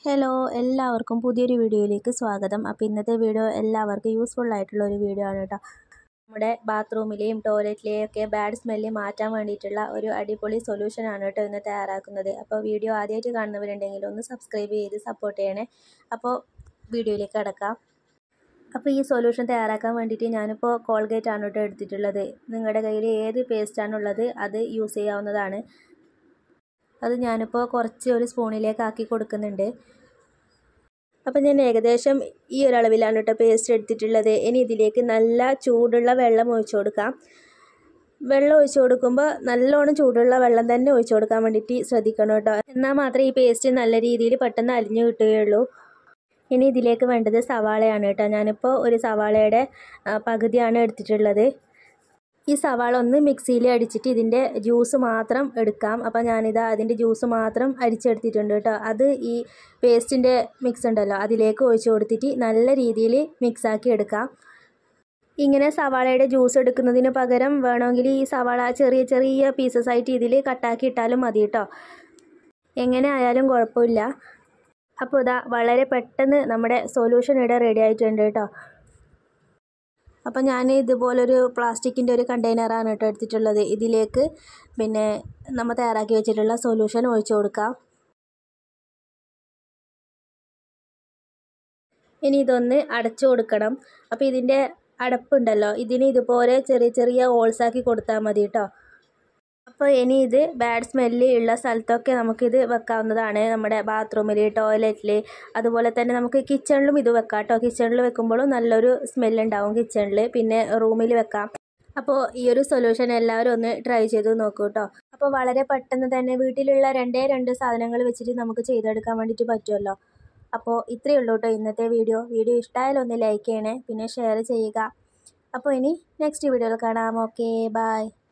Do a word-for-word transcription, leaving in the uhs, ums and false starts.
Hello എല്ലാവർക്കും പുതിയൊരു വീഡിയോയിലേക്ക് സ്വാഗതം. അപ്പോൾ ഇന്നത്തെ വീഡിയോ എല്ലാവർക്കും യൂസ്ഫുൾ ആയിട്ടുള്ള ഒരു വീഡിയോ ആണ് കേട്ടോ. നമ്മുടെ ബാത്റൂമിലെയും ടോയ്ലറ്റിലെയും ഒക്കെ ബാഡ് സ്മെല്ല് മാറ്റാൻ വേണ്ടിയിട്ടുള്ള ഒരു അടിപൊളി സൊല്യൂഷൻ ആണ് കേട്ടോ ഇന്ന് തയ്യാറാക്കുന്നത്. അപ്പോൾ വീഡിയോ ആദ്യമായിട്ട് കാണുന്നവരുണ്ടെങ്കിൽ ഒന്ന് സബ്സ്ക്രൈബ് ചെയ്ത് സപ്പോർട്ട് ചെയ്യണേ. അപ്പോൾ വീഡിയോയിലേക്ക് കടക്കാം. അപ്പോൾ ഈ സൊല്യൂഷൻ തയ്യാറാക്കാൻ വേണ്ടിയിട്ട് ഞാനിപ്പോൾ കോൾഗേറ്റ് ആണ് കേട്ടോ എടുത്തിട്ടുള്ളത്. നിങ്ങളുടെ കയ്യിൽ ഏത് പേസ്റ്റാണുള്ളത് അത് യൂസ് ചെയ്യാവുന്നതാണ്. അത് ഞാനിപ്പോൾ കുറച്ച് ഒരു സ്പൂണിലേക്ക് ആക്കി കൊടുക്കുന്നുണ്ട്. അപ്പോൾ ഞാൻ ഏകദേശം ഈ ഒരളവിലാണ് കേട്ടോ പേസ്റ്റ് എടുത്തിട്ടുള്ളത്. ഇനി ഇതിലേക്ക് നല്ല ചൂടുള്ള വെള്ളം ഒഴിച്ചു കൊടുക്കാം. വെള്ളം ഒഴിച്ചു കൊടുക്കുമ്പോൾ നല്ലോണം ചൂടുള്ള വെള്ളം തന്നെ ഒഴിച്ചു കൊടുക്കാൻ വേണ്ടിയിട്ട് ശ്രദ്ധിക്കണം കേട്ടോ. എന്നാൽ മാത്രമേ ഈ പേസ്റ്റ് നല്ല രീതിയിൽ പെട്ടെന്ന് അലിഞ്ഞു കിട്ടുകയുള്ളൂ. ഇനി ഇതിലേക്ക് വേണ്ടത് സവാളയാണ് കേട്ടോ. ഞാനിപ്പോൾ ഒരു സവാളയുടെ പകുതിയാണ് എടുത്തിട്ടുള്ളത്. ഈ സവാള ഒന്ന് മിക്സിയിൽ അടിച്ചിട്ട് ഇതിൻ്റെ ജ്യൂസ് മാത്രം എടുക്കാം. അപ്പോൾ ഞാനിതാ അതിൻ്റെ ജ്യൂസ് മാത്രം അരിച്ചെടുത്തിട്ടുണ്ട് കേട്ടോ. അത് ഈ പേസ്റ്റിൻ്റെ മിക്സ് ഉണ്ടല്ലോ അതിലേക്ക് ഒഴിച്ച് കൊടുത്തിട്ട് നല്ല രീതിയിൽ മിക്സാക്കി എടുക്കാം. ഇങ്ങനെ സവാളയുടെ ജ്യൂസ് എടുക്കുന്നതിന് പകരം വേണമെങ്കിൽ ഈ സവാള ചെറിയ ചെറിയ പീസസ് ആയിട്ട് ഇതിൽ കട്ടാക്കി ഇട്ടാലും മതി കേട്ടോ. എങ്ങനെ ആയാലും കുഴപ്പമില്ല. അപ്പോൾ ഇതാ വളരെ പെട്ടെന്ന് നമ്മുടെ സൊല്യൂഷൻ ഇവിടെ റെഡി ആയിട്ടുണ്ട് കേട്ടോ. അപ്പോൾ ഞാൻ ഇതുപോലൊരു പ്ലാസ്റ്റിക്കിൻ്റെ ഒരു കണ്ടെയ്നറാണ് കേട്ടോ എടുത്തിട്ടുള്ളത്. ഇതിലേക്ക് പിന്നെ നമ്മൾ തയ്യാറാക്കി വെച്ചിട്ടുള്ള സൊല്യൂഷൻ ഒഴിച്ചു കൊടുക്കാം. ഇനി ഇതൊന്ന് അടച്ചു കൊടുക്കണം. അപ്പോൾ ഇതിൻ്റെ അടപ്പുണ്ടല്ലോ ഇതിന് ഇതുപോലെ ചെറിയ ചെറിയ ഹോൾസാക്കി കൊടുത്താൽ മതി കേട്ടോ. അപ്പോൾ ഇനി ഇത് ബാഡ് സ്മെല്ല് ഉള്ള സ്ഥലത്തൊക്കെ നമുക്കിത് വെക്കാവുന്നതാണ്. നമ്മുടെ ബാത്റൂമിൽ, ടോയ്ലറ്റിൽ, അതുപോലെ തന്നെ നമുക്ക് കിച്ചണിലും ഇത് വെക്കാം കേട്ടോ. കിച്ചണിൽ വെക്കുമ്പോഴും നല്ലൊരു സ്മെല്ലുണ്ടാവും കിച്ചണിൽ. പിന്നെ റൂമിൽ വെക്കാം. അപ്പോൾ ഈ ഒരു സൊല്യൂഷൻ എല്ലാവരും ഒന്ന് ട്രൈ ചെയ്ത് നോക്കൂ കേട്ടോ. അപ്പോൾ വളരെ പെട്ടെന്ന് തന്നെ വീട്ടിലുള്ള രണ്ടേ രണ്ട് സാധനങ്ങൾ വെച്ചിട്ട് നമുക്ക് ചെയ്തെടുക്കാൻ വേണ്ടിയിട്ട് പറ്റുമല്ലോ. അപ്പോൾ ഇത്രയേ ഉള്ളൂ കേട്ടോ ഇന്നത്തെ വീഡിയോ. വീഡിയോ ഇഷ്ടമായാലും ഒന്ന് ലൈക്ക് ചെയ്യണേ, പിന്നെ ഷെയർ ചെയ്യുക. അപ്പോൾ ഇനി നെക്സ്റ്റ് വീഡിയോയിൽ കാണാം. Okay, by.